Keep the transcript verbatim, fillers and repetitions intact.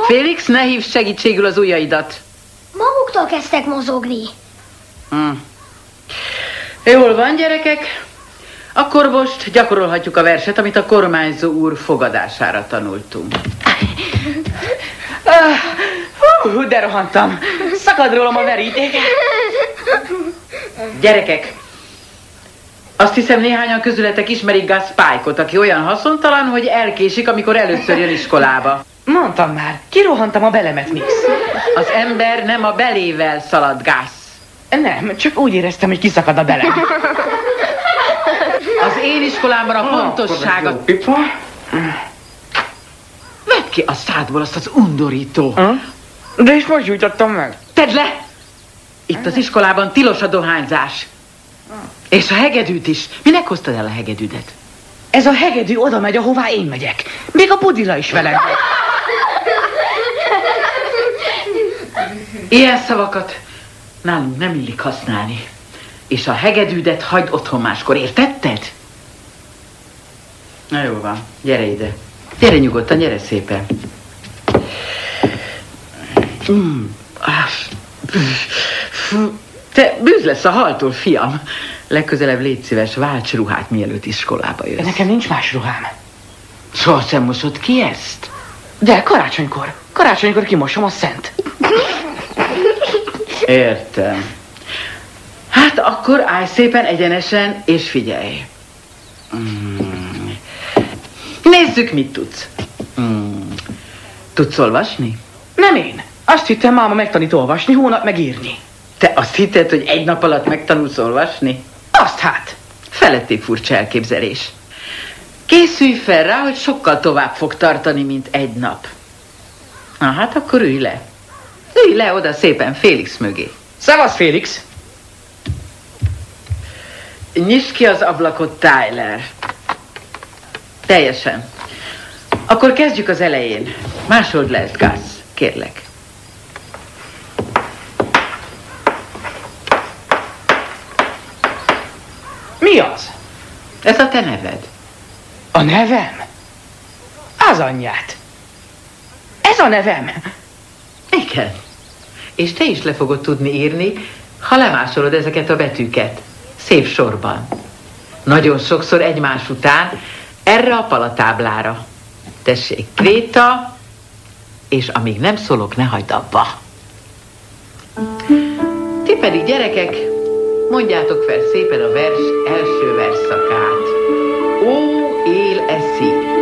Félix, ne hívd segítségül az ujjaidat. Maguktól kezdtek mozogni. Hmm. Jól van, gyerekek. Akkor most gyakorolhatjuk a verset, amit a kormányzó úr fogadására tanultunk. Hú, de rohantam. Szakad rólam a veríték. Gyerekek, azt hiszem néhányan közületek ismerik Gus Spike-ot, aki olyan haszontalan, hogy elkésik, amikor először jön iskolába. Mondtam már, kirohantam a belemet, Mix. Az ember nem a belével szalad, Gus. Nem, csak úgy éreztem, hogy kiszakad a belem. Az én iskolámban a pontosságot... Pipa? Vedd ki a szádból azt az undorító. Ha? De is most gyújtottam meg. Tedd le! Itt az iskolában tilos a dohányzás. És a hegedűt is. Minek hoztad el a hegedűdet? Ez a hegedű oda megy, ahová én megyek. Még a pudila is velem. Ilyen szavakat nálunk nem illik használni. És a hegedűdet hagyd otthon máskor, értetted? Na jó van, gyere ide. Gyere nyugodtan, gyere szépen. Mm. Te bűz lesz a haltól, fiam. Legközelebb légy szíves, válts ruhát, mielőtt iskolába jössz. Nekem nincs más ruhám. Sohasem mosod ki ezt? De karácsonykor. Karácsonykor kimosom, a szent. Értem. Hát akkor állj szépen egyenesen, és figyelj. Mm. Nézzük, mit tudsz. Mm. Tudsz olvasni? Nem én. Azt hittem, máma megtanít olvasni, hónap megírni. Te azt hitted, hogy egy nap alatt megtanulsz olvasni? Azt hát. Feletté furcsa elképzelés. Készülj fel rá, hogy sokkal tovább fog tartani, mint egy nap. Na hát akkor ülj le. Ülj le oda szépen Félix mögé. Szevasz, Félix. Nyisd ki az ablakot, Tyler. Teljesen. Akkor kezdjük az elején. Másold le ezt, Gus. Kérlek. Mi az? Ez a te neved. A nevem? Az anyját. Ez a nevem. Igen. És te is le fogod tudni írni, ha lemásolod ezeket a betűket. Szép sorban. Nagyon sokszor egymás után erre a palatáblára. Tessék, Kréta, és amíg nem szólok, ne hagyd abba. Ti pedig, gyerekek, mondjátok fel szépen a vers első versszakát. Ó, él eszi.